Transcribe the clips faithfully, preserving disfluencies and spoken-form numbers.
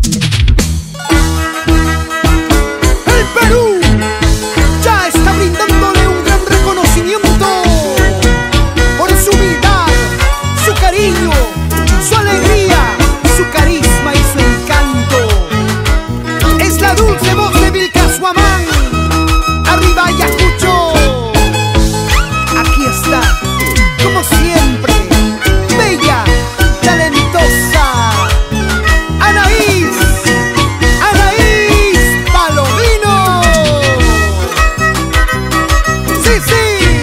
El Perú ya está brindándole un gran reconocimiento por su humildad, su cariño, su alegría, su carisma y su encanto. Es la dulce voz de Vilca Suamán. Arriba Ayacucho. Aquí está, como siempre, bella, talentosa, Anaís, Anaís Palomino. Sí, sí,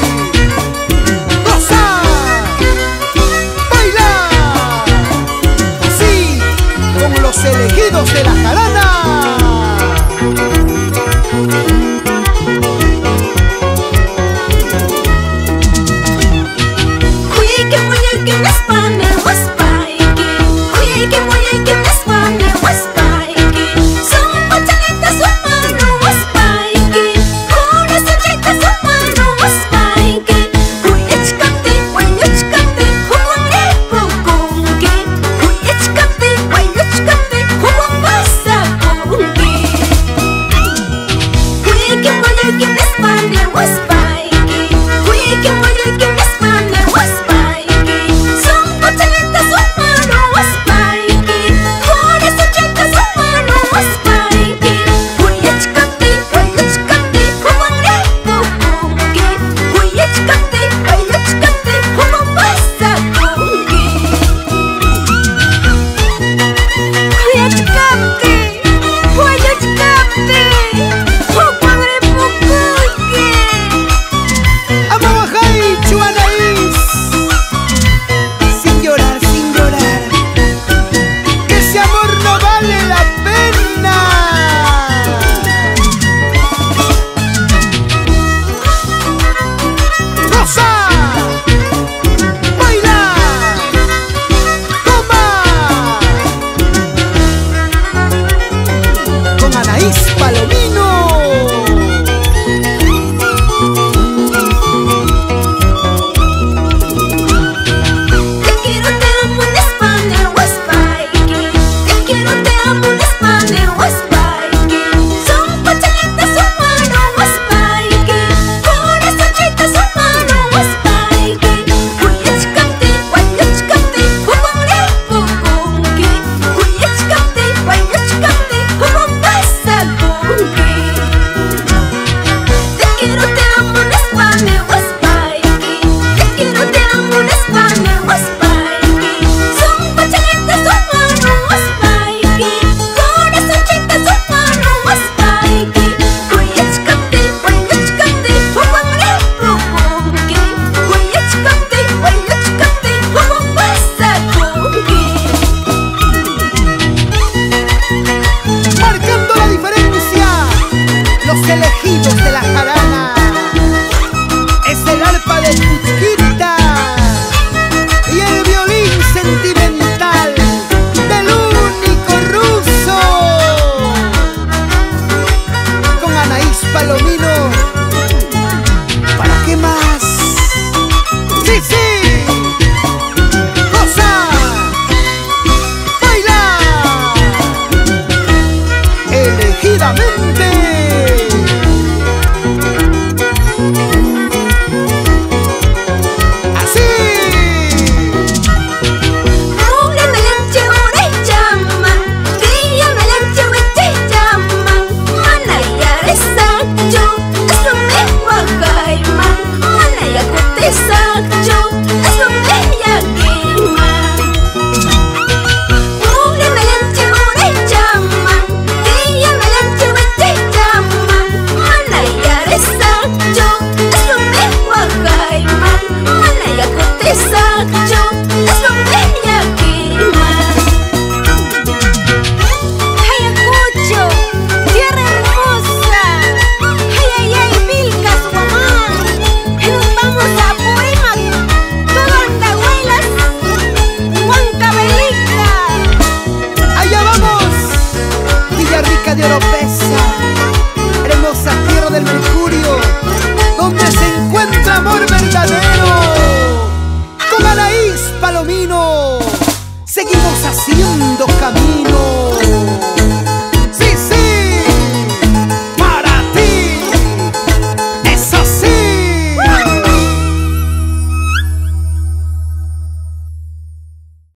gozar, bailar, sí, con los elegidos de la jarana. Elegidos de la jarana, es el arpa de Chuchquita y el violín sentimental del único ruso, con Anaís Palomino. ¿Para qué más? ¡Sí, sí! ¡Goza! ¡Baila! Elegidamente. De Oropesa, hermosa tierra del Mercurio, donde se encuentra amor verdadero. Con Anaís Palomino seguimos haciendo camino.